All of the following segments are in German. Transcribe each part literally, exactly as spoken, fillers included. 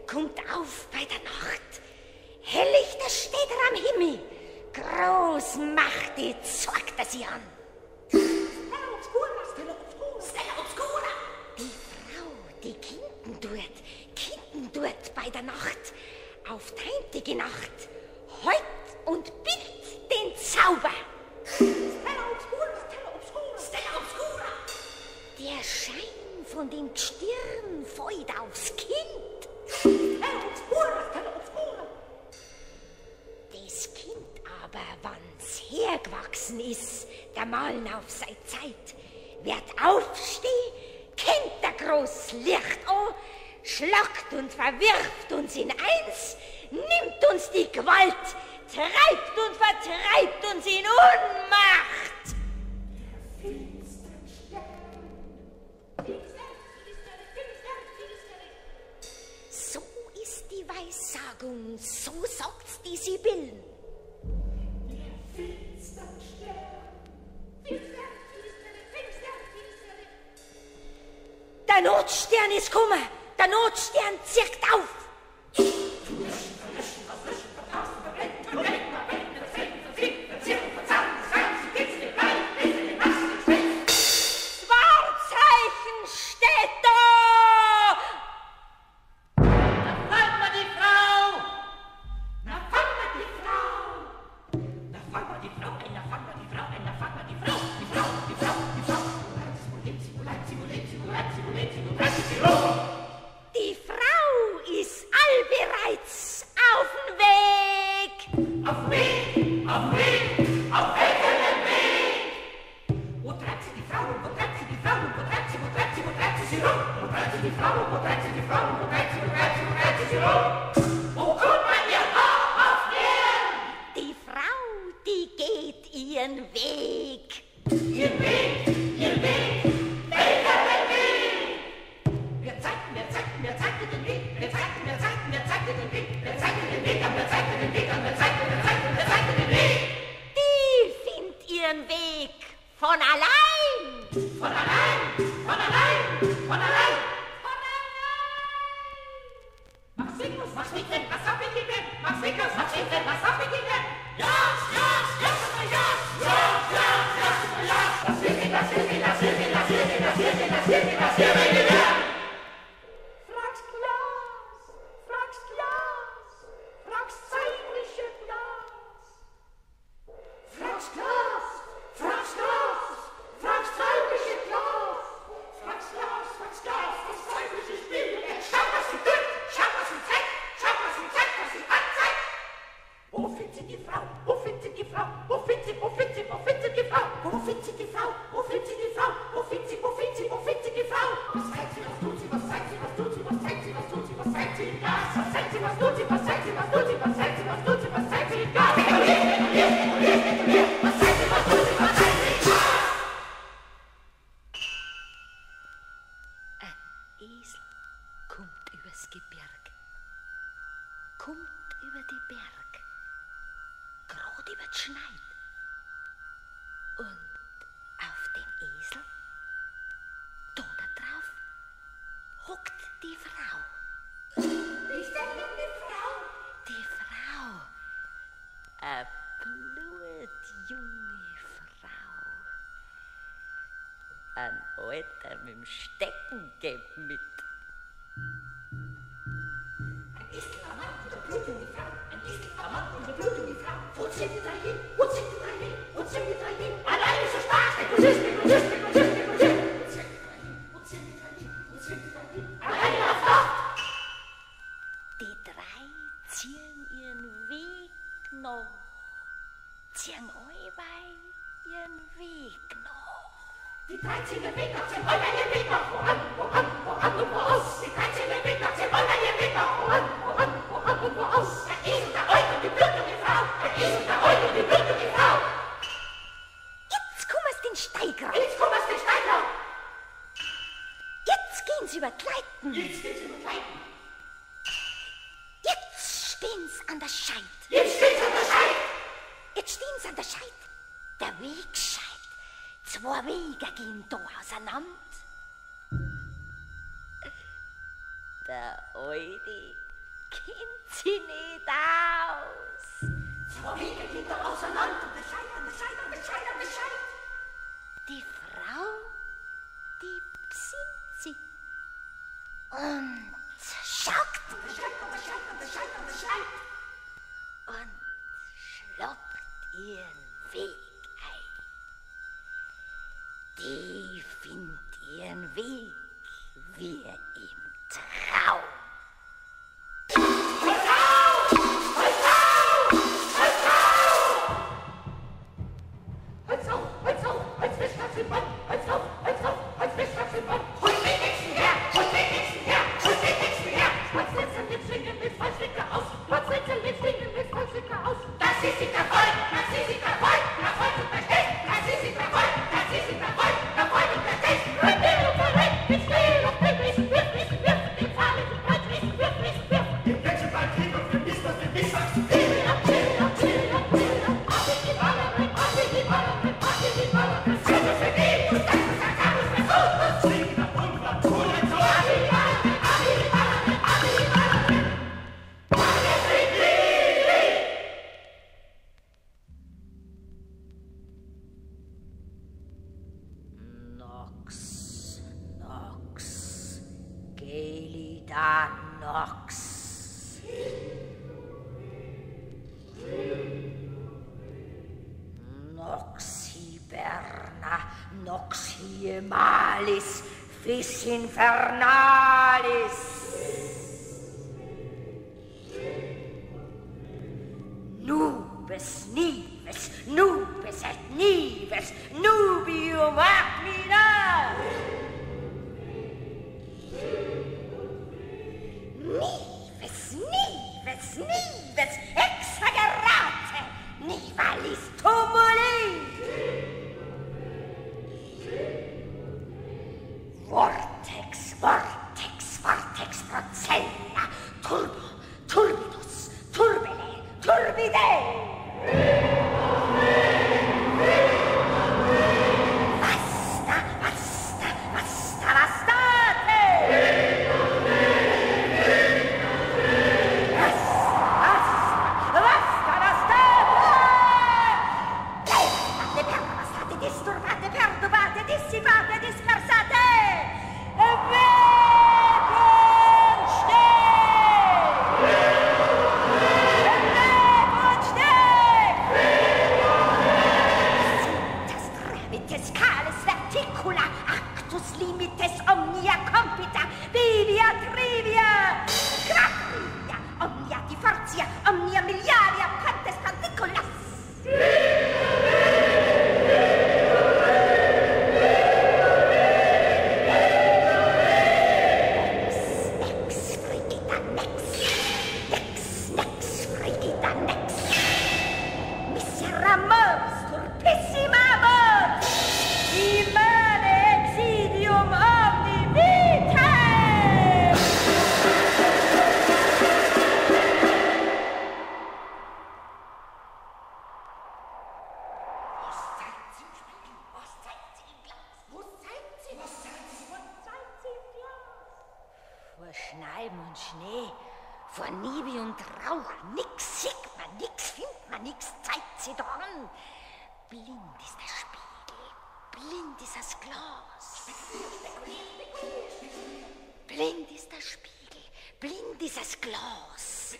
kommt auf bei der Nacht. Helllichter steht er am Himmel. Groß machtig zeigt er sie an. Stella obscura, Stella obscura, Stella obscura. Die Frau, die Kinden tut, Kinden tut bei der Nacht. Auf teintige Nacht. Heut und bild den Zauber. Stella obscura, Stella obscura, Stella obscura. Der Schein von dem Gestirn fällt aufs Kind. Stella obscura, Stella obscura. Das Kind aber, wann's hergewachsen ist, der Malen auf seine Zeit, wird aufstehen, kennt der groß Licht an, schlagt und verwirft uns in eins, nimmt uns die Gewalt, treibt und vertreibt uns in Unmacht. So ist die Weissagung, so sagt's die Sibyllen. Der Notstern ist gekommen, der Notstern zirkt auf. Wahrzeichen steht da! Na fangen wir die Frau! Na fangen wir die Frau! Na fangen wir die Frau ein, na fangen wir die Frau ein, na fangen wir die Frau! Die Frau, die Frau, die Frau! Sie lebt, sie lebt, sie lebt, sie lebt, sie lebt, sie lebt, sie lebt. Die Frau ist allbereits auf dem Weg. Auf Weg, auf Weg, auf welchen Weg? Wo treibt sie die Frau, wo treibt sie die Frau, wo treibt sie, wo treibt sie, wo treibt sie sie rum? Wo treibt sie die Frau, wo treibt sie die Frau, wo treibt sie, wo treibt sie, wo treibt sie sie rum? Wo kommt man ihr Haar aufnehmen? Die Frau, die geht ihren Weg. Ihr Weg, ihr Weg, welcher Weg? Wer zeigt, wer zeigt, wer zeigt dir den Weg? Wer zeigt, wer zeigt, wer zeigt dir den Weg? Wer zeigt dir den Weg an, wer zeigt dir den Weg an, wer zeigt, wer zeigt, wer zeigt dir den Weg? Die findet ihren Weg von allein. Von allein, von allein, von allein, von allein. Max Wickels, Max Wickels, was hab ich gegeben? Max Wickels, Max Wickels, was hab ich gegeben? Ja, ja, ja, ja, ja, ja, ja, ja. Das will ich, das will ich, das will ich, das will ich, das will ich, das will ich, das will ich gegeben. Fragst Glas, fragst Glas, fragst zeitliche Glas. Fragst Glas, fragst Glas, fragst zeitliche Glas. Fragst Glas, fragst Glas, das zeitliche Spiel. Schau, was sie tut, schau, was sie zeigt, schau, was sie zeigt, was sie anzeigt. Wo findet sie die Frau? Wo findet sie die Frau? Wo findet sie, wo findet sie, wo findet sie die Frau? Wo findet sie die Frau? Wo findet sie die Frau? Wo findet sie, wo findet sie, wo findet sie die Frau? Was zeigt sie, was tut sie, was zeigt sie, was tut sie, was zeigt sie, was tut sie, was zeigt sie im Gas? Was zeigt sie, was tut sie, was zeigt sie, was tut sie, was zeigt sie, was tut sie, was zeigt sie im Gas? Was zeigt sie, was tut sie, was zeigt sie im Gas? Ein Esel kommt übers Gebirg, kommt über die Berg, grad über die Schneid. Und auf dem Esel, da da drauf, hockt die Frau. Ist das noch die Frau? Die Frau, eine blutjunge Frau. Ein Alter mit dem Stecken geht mit. Ein Esel, ein Mann und eine blutjunge Frau. Ein Esel, ein Mann und eine blutjunge Frau. Wo sind die drei hin? Wo sind die drei hin? Wo sind die drei hin? Allein ist so stark. Spekulist, Spekulist, Spekulist, Spekulist. Wo sind die drei hin? Wo sind die drei hin? Allein auf Nacht. Die drei ziehen ihren Weg noch, ziehen allweil ihren Weg noch. Die drei ziehen den Weg nach, ziehen alle ihren Weg nach. Woran, woran, woran und wo aus? Die drei ziehen den Weg nach, ziehen alle ihren Weg nach. Woran, woran, woran und wo aus? Der Esel, der Eul und die blutjunge Frau. Der Esel, der Eul und die blutjunge Frau. Jetzt kommen sie den Steig rauf. Jetzt kommen wir den Stein rauf. Jetzt gehen sie über die Leiten. Jetzt geht's über die Leiten. Jetzt stehen sie an der Scheid. Jetzt steht's an der Scheid. Jetzt stehen sie an der Scheid. Der Wegscheid. Zwei Wege gehen da auseinander. Der Eudi kennt sie nicht aus. Zwei Kinder auseinander, Bescheid, Bescheid, Bescheid, Bescheid. Die Frau, die besinnt sie und schaut Bescheid, Bescheid, Bescheid, Bescheid. und schlappt ihren Weg ein. Die findet ihren Weg wie im Traum. Nox, Nox, Gelida Nox. Nox hiberna, Nox hiemalis, Fis infernalis. Nubes nives, nubes et nives, nubium agmina. Nives, nives, nives, exagerate, nivalis tumuli. Vortex, vortex, vortex, procella, turbo, turbidus, turbile, turbide. Basta, basta, basta, bastate. Basta, basta, basta, bastate. Levate, pervastate, disturbate, perturbate, dissipate, dispersate. Limites omnia compita, vivia trivia, gratuita, omnia divortia, omnia miliaria, quantes particulas. Nex, nex, frigida, nex, nex, nex, frigida, nex, miseramus, turpissimamus, imane exidium omni vitae. Was zeigt sie im Spiegel? Was zeigt sie im Glas? Wo zeigt sie? Was zeigt sie? Was zeigt sie im Glas? Vor Schneiden und Schnee, vor Nebel und Rauch, nix sieht man, nix findet man, nix zeigt sie da an. Blind ist der Spiegel, blind ist das Glas. Blind ist der Spiegel, blind ist das Glas.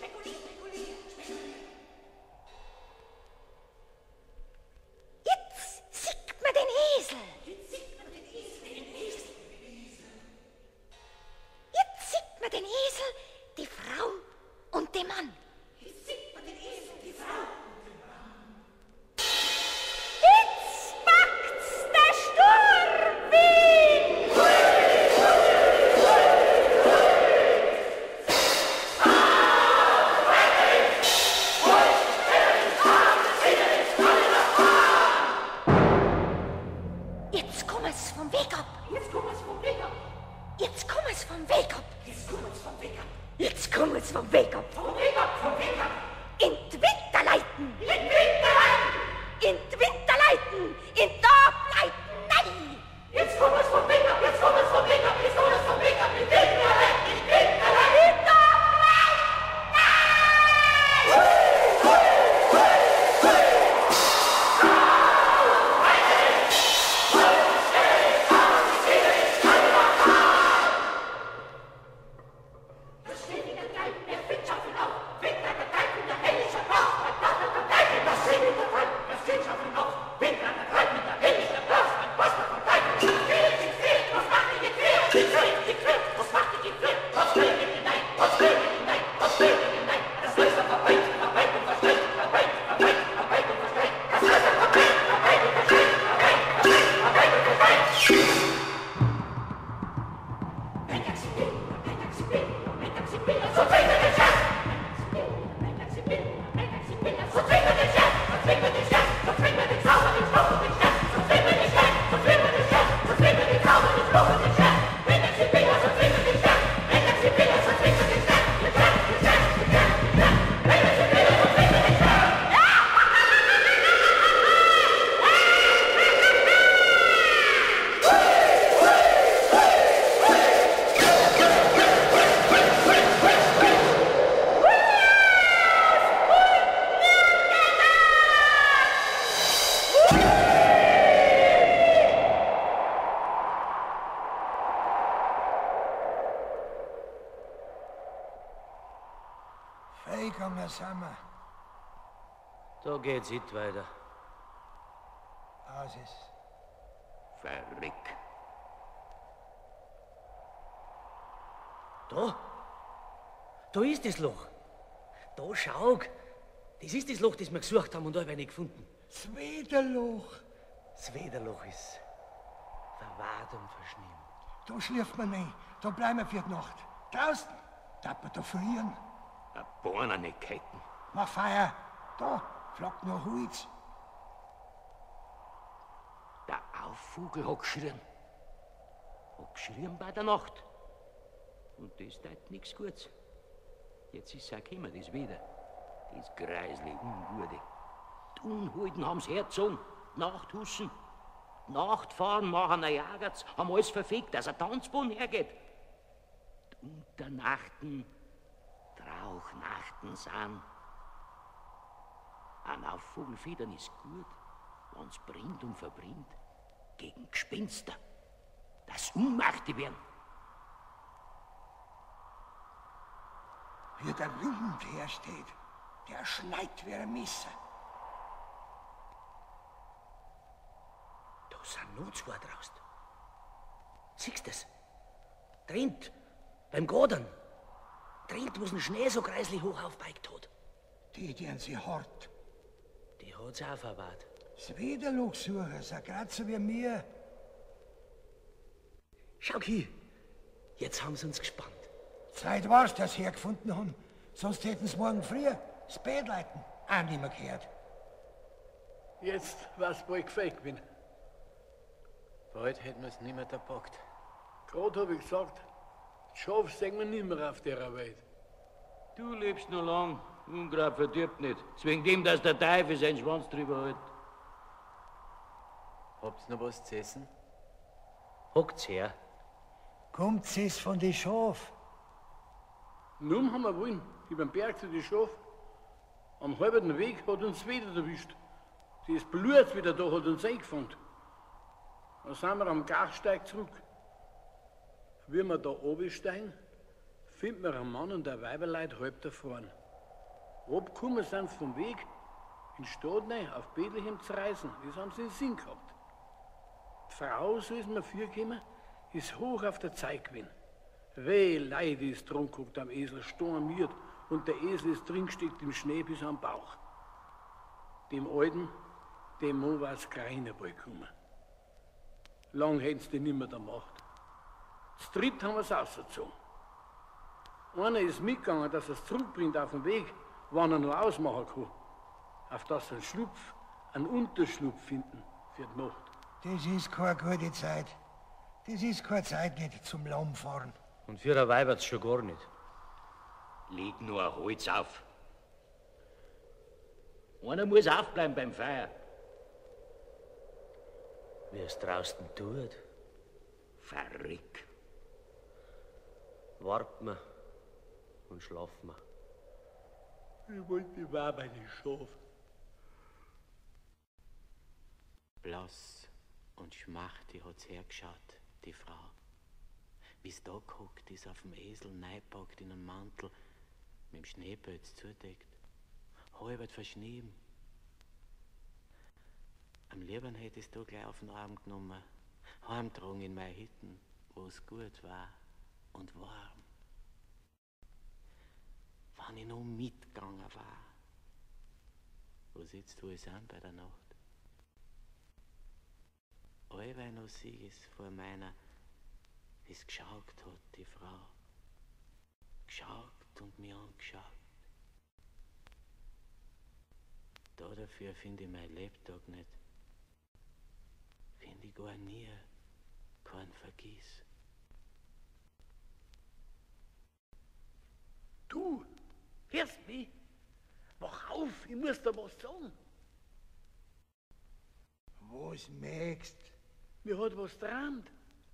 Jetzt sieht man den Esel. Jetzt sieht man den Esel, die Frau und den Mann. Jetzt sieht man den Esel, die Frau und den Mann. Jetzt packt's der Sturmwind. Jetzt komm es vom Weg ab. Jetzt kommt es vom Weg ab. Jetzt komm es vom Weg ab. Jetzt kommt es vom Weg ab. Jetzt komm es vom Weg ab. Vom Weg ab, vom Weg ab. In die Winterleiten. In Winterlein. In die Winterleiten. In Dorfleiten. Nein. Jetzt kommt es vom Weg ab. Jetzt kommt es vom Weg ab. Jetzt kommt es vom Weg ab. In Winterlein. In Winterlein. In Dorfleiten. sind wir. Da geht's nicht weiter. Aus ist. Verrick. Da? Da ist das Loch. Da, schau. Das ist das Loch, das wir gesucht haben und alle nicht gefunden. Das Wederloch. Das Wederloch ist verwahrt und verschnien. Da schläft man nicht. Da bleiben wir für die Nacht. Draußen darf man da frieren. Ein Bornernigkeiten. Mach Feuer. Da flockt noch Holz. Der Auffugel hat geschrien. Hat geschrien bei der Nacht. Und das tut nichts Gutes. Jetzt ist es auch gekommen, das wieder. Das Greisli Ungute. Die Unholden haben's hergezogen. Die Nacht huschen. Die Nacht fahren, machen ein Jagert's, haben alles verfickt, dass ein Tanzbahn hergeht. Die Unternachten, Trauchnachten sind. Ein Aufvogelfedern ist gut, wenn's brennt und verbrennt. Gegen Gespenster, dass Unmachte werden. Wie der Wind hersteht, der schneit wie ein Messer. Da sind noch zwei draußen. Siehst du das? Drinnt, beim Godern. Drinnt, wo den Schnee so kreislich hoch aufbeigt hat. Die, die sie hart. Die hat's auch verwahrt. Das Wederloch suchen, so grad so wie mir. Schau hier, jetzt haben sie uns gespannt. Zeit war's, dass sie hergefunden haben. Sonst hätten sie morgen früh das Bett leiten. Auch nicht mehr gehört. Jetzt war's bald gefällt bin. Bald hätten wir's nicht mehr gepackt. Gerade hab ich gesagt, Schaf sehen wir nicht mehr auf der Welt. Du lebst noch lang, Unkraut verdirbt nicht. Wegen dem, dass der Teufel seinen Schwanz drüber hält. Habt's noch was zu essen? Hockt's her. Kommt's es von den Schaf? Nun haben wir wollen, über den Berg zu den Schaf. Am halben Weg hat uns wieder erwischt. Das Blut wieder da hat uns eingefangen. Dann sind wir am Gachsteig zurück. Wie wir da runtersteigen, finden wir einen Mann und ein Weiberleut halb da vorn. Abgekommen sind sie vom Weg, in die Stadt rein, auf Bethlehem zu reisen. Das haben sie in Sinn gehabt. Die Frau, so ist mir vorgekommen, ist hoch auf der Zeit gewesen. Weh, Leid ist drum geguckt am Esel, stormiert, und der Esel ist drin gesteckt im Schnee bis am Bauch. Dem Alten, dem Mann war es keiner bald gekommen. Lang hätten sie den nicht mehr gemacht. Das dritte haben wir es ausgezogen. Einer ist mitgegangen, dass er es zurückbringt auf den Weg, wann er noch ausmachen kann. Auf das sie einen Schlupf, einen Unterschlupf finden für die Nacht. Das ist keine gute Zeit. Das ist keine Zeit nicht zum Lammfahren. Und für ein Weibert's schon gar nicht. Leg nur ein Holz auf. Einer muss aufbleiben beim Feuer. Wie es draußen tut, Verrick. warten wir und schlafen wir. Ich wollte war bei den Schaf. Blass und schmachtig hat's hergeschaut, die Frau. Wie's da gehockt ist, auf dem Esel, neipackt in einen Mantel, mit dem Schneepelz zudeckt, halbert verschnieben. Am liebsten hätte ich's da gleich auf den Arm genommen, heimgetragen in meine Hütten, wo's gut war und warm. Wenn ich noch mitgegangen war, wo sitzt du es an bei der Nacht? Allweil noch sie es vor meiner, es geschaut hat, die Frau. Geschaut und mir angeschaut. Da dafür finde ich mein Lebtag nicht. Finde ich gar nie kein Vergiss. Du, hörst mich? Wach auf, ich muss dir was sagen. Was möchtst? Mir hat was geträumt.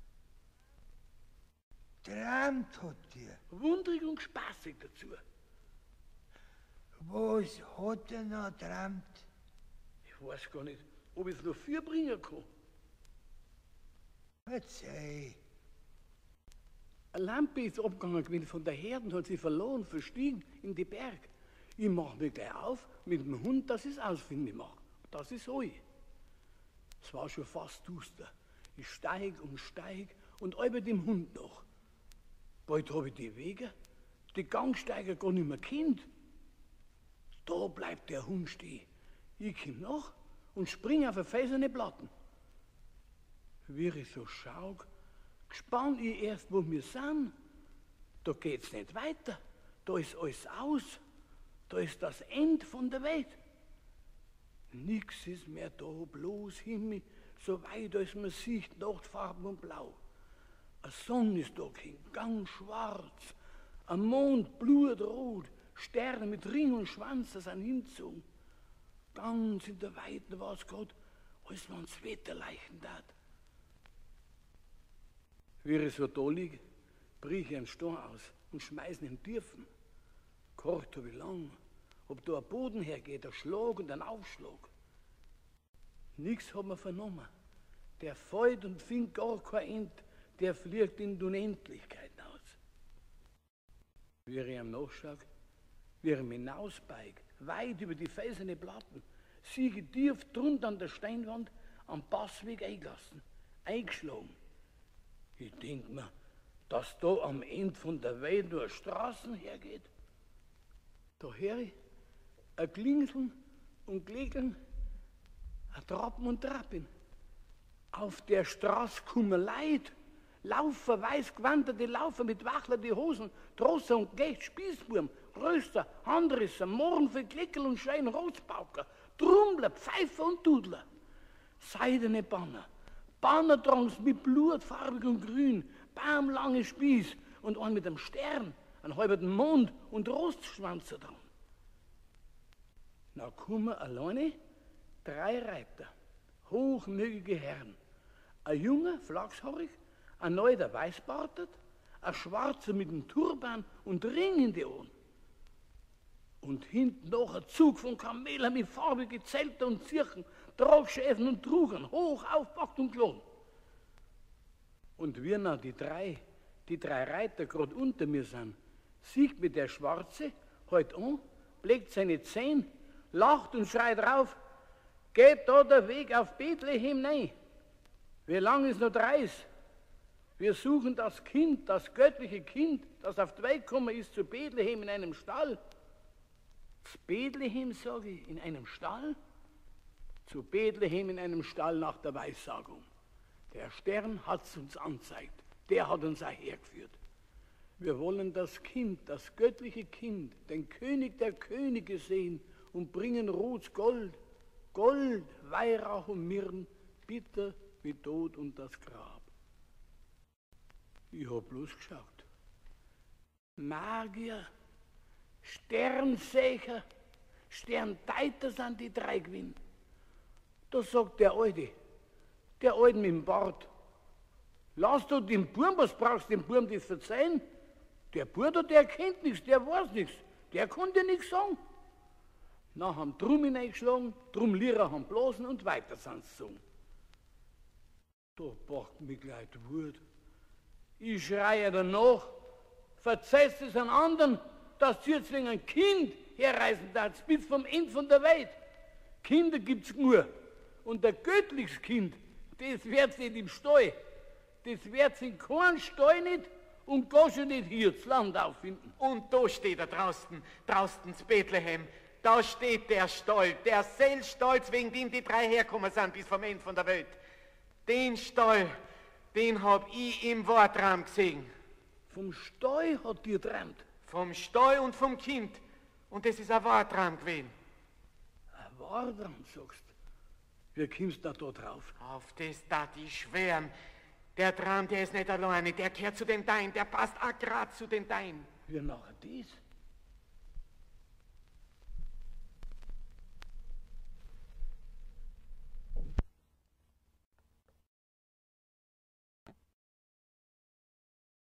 Träumt hat dir. Wundrig und spaßig dazu. Was hat er noch träumt? Ich weiß gar nicht, ob ich es noch viel bringen kann. Verzeih. Eine Lampe ist abgegangen gewesen von der Herde und hat sie verloren, verstiegen in die Berg. Ich mach mich gleich auf mit dem Hund, dass ich es ausfindig mache. Das ist so. Es war schon fast duster. Ich steig und steig und über dem Hund noch. Bald habe ich die Wege, die Gangsteiger gar nicht mehr kennt. Da bleibt der Hund stehen. Ich komm nach und spring auf eine fesene Platten. Wie ich so schau, gespannt ich erst, wo wir sind. Da geht's nicht weiter. Da ist alles aus. Da ist das Ende von der Welt. Nix ist mehr da, bloß Himmel, so weit als man sieht, Nachtfarben und Blau. Eine Sonne ist da kein ganz schwarz, ein Mond blutrot, Sterne mit Ring und Schwanz, das sind hingezogen. Ganz in der Weiten war es gerade, als man das Wetter leichen tat. Wie ich so da liege, brich ich einen Stein aus und schmeiß ihn in Tiefen. Gehorcht habe ich lang, ob da ein Boden hergeht, ein Schlag und ein Aufschlag. Nichts hat man vernommen. Der fällt und findet gar kein End, der fliegt in die Unendlichkeit aus. Wie ich ihm nachschaue, wie er mich hinausbeigt, weit über die fesene Platten, sieh ich tief drunter an der Steinwand am Passweg eingelassen, eingeschlagen. Ich denk mir, dass da am Ende von der Welt nur Straßen hergeht. Da höre ich ein Klingeln und Klingeln, ein Trappen und Trappen. Auf der Straße kommen Leute, Laufer, weiß gewanderte Laufer mit wachlerten Hosen, Trosser und Gecht, Spießbuben, Röster, Handrisser, Mohren für Klickel und Schein, Rotspauker, Trummler, Pfeifer und Dudler. Seidene Banner, Bannertrangs mit blutfarbig und grün, baumlange Spieß und einen mit einem Stern, einen halben Mond und Rostschwanzer dran. Na kommen alleine drei Reiter, hochmögige Herren, ein junger, flachshaarig, ein neuer weißbartet, ein schwarzer mit einem Turban und Ring in die Ohren. Und hinten noch ein Zug von Kamelen mit farbigen Zelten und Zirchen, Tragschäfen und Trugen, hoch aufpackt und gelohnt. Und wie na die drei, die drei Reiter gerade unter mir sind, sieht mir der Schwarze halt an, legt seine Zähne, lacht und schreit rauf, geht da der Weg auf Bethlehem nein. Wie lang ist noch Reis? Wir suchen das Kind, das göttliche Kind, das auf die Welt gekommen ist, zu Bethlehem in einem Stall. Zu Bethlehem, sage ich, in einem Stall? Zu Bethlehem in einem Stall nach der Weissagung. Der Stern hat es uns angezeigt, der hat uns auch hergeführt. Wir wollen das Kind, das göttliche Kind, den König der Könige sehen und bringen rotes Gold, Gold, Weihrauch und Myrrhen, bitter wie Tod und das Grab. Ich hab bloß geschaut. Magier, Sternsächer, Sterndeiter sind die drei gewesen. Da sagt der Alte, der Alte mit dem Bart, lass du den Burm, was brauchst du dem Burm das verzeihen? Der Bruder, der kennt nichts, der weiß nichts, der konnte nichts sagen. Nach haben Drum hineingeschlagen, Drum Lira haben blasen und weiter sind sie gesungen. Da packt mich gleich die Wut. Ich schreie danach, verzeißt es an anderen, dass sie jetzt wegen ein Kind herreisen darf, bis vom Ende von der Welt. Kinder gibt's nur. Und der göttliches Kind, das wird's nicht im Stall. Das wird's in keinem Stall nicht und gar schon nicht hier das Land auffinden. Und da steht er draußen, draußen zu Bethlehem. Da steht der Stall, der Sellstolz, wegen dem die drei herkommen sind bis vom Ende von der Welt. Den Stall, den hab ich im Wortraum gesehen. Vom Stall hat dir geträumt? Vom Stall und vom Kind. Und das ist ein Wortraum gewesen. Ein Wortraum, sagst du? Wie kommst du da drauf? Auf das da die schweren. Der Traum, der ist nicht alleine, der gehört zu den Dein, der passt auch grad zu den Dein. Wie nachher dies?